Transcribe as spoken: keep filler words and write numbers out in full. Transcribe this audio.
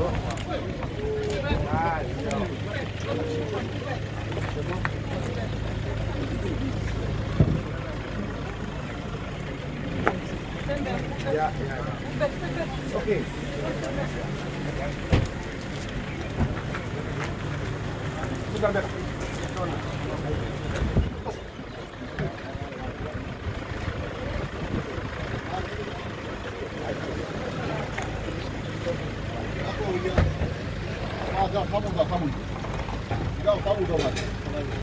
Yeah, yeah. Okay. Ako, ya. Ah, kamu dah, kamu. Kau kamu dah.